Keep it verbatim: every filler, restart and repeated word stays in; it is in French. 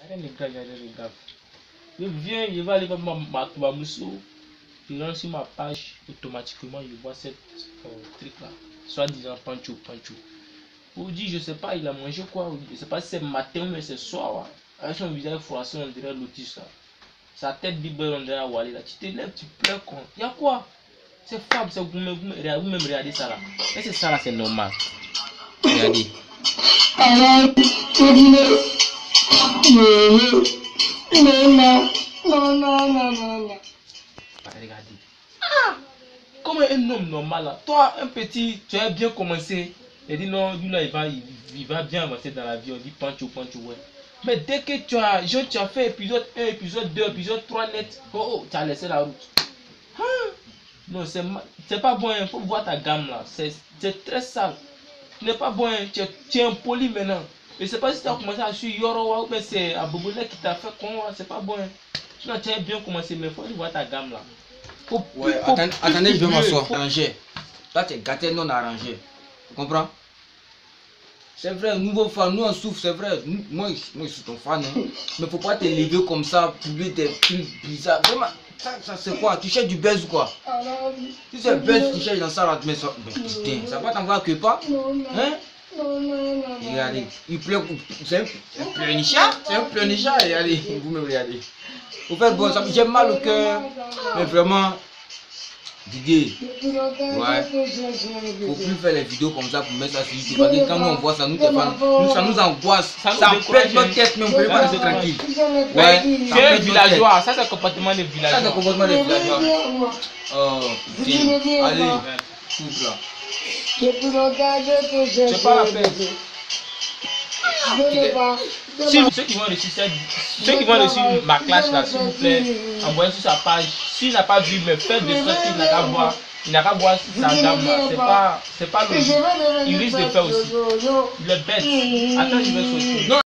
les gars, il y a des gars. Je viens, je vais aller voir ma, ma, ma mousseau. Je rentre sur ma page, automatiquement, je vois cette euh, truc là. Soit disant Pancho, Pancho. Ou dit, je sais pas, il a mangé quoi. Je sais pas si c'est matin ou c'est soir. Ouais. Avec son visage froissé, on dirait l'autisme là. Sa tête bibelle, on dirait Wally là. Tu te lèves, tu pleures con. Il y a quoi? C'est femme, c'est vous-même, vous-même regardez ça là. Et c'est ça là, c'est normal. Regardez. Non, non, non, non, non. Regardez. Ah! Comme un homme normal là. Toi, un petit, tu as bien commencé. Il dit non, lui là, il va, il, il va bien avancer dans la vie. On dit Pancho, Pancho, ouais. Mais dès que tu as, genre, tu as fait épisode un, épisode deux, épisode trois net, oh, oh, tu as laissé la route. Ah! Non, c'est pas bon, il faut voir ta gamme là. C'est très sale. Ce n'est pas bon, hein. Tu, tu es impoli maintenant. Je ne sais pas si tu as commencé à suivre Yorowa ou bien c'est Abouboulet qui t'a fait con, c'est pas bon. Hein. Tu as bien commencé, mais il faut voir ta gamme là. Faut, ouais, faut, attendez, faut, attendez, je vais m'asseoir. Faut... Arrangé. Là, tu es gâté non arrangé. Tu comprends? C'est vrai, nouveau fan, nous on souffre, c'est vrai. Nous, moi, moi, je suis ton fan, hein. Mais il ne faut pas te lever comme ça, publier des trucs bizarres. Vraiment, ça, ça c'est quoi? Tu cherches du buzz ou quoi? Si c'est buzz, tu cherches dans ça, là, mais ça, mais putain, ça va t'envoyer que pas? Hein? Regardez, il pleure, c'est un, un pleurnichard, c'est un pleurnichard, regardez, vous-même regardez. Vous faites bon, ça j'ai mal au cœur, mais vraiment, Didier, ouais, faut plus faire les vidéos comme ça pour mettre ça sur YouTube, parce que quand nous on voit ça, nous, nous ça nous angoisse, ça, ça pète notre tête, mais on ne peut pas rester tranquille. Ouais, c'est un villageois, ça c'est le comportement des villageois. Ça c'est le comportement des villageois. Oh, putain, allez, souffle là. C'est pas la peine. Si ceux qui vont reçu ceux qui vont reçu ma classe là, s'il vous plaît, envoyez sur sa page. S'il n'a pas vu, mais faites de sorte qu'il n'a qu'à voir. Il n'a qu'à voir sa gamme là. C'est pas, c'est pas logique. Il risque de faire aussi. Il est bête. Attends, je vais sortir.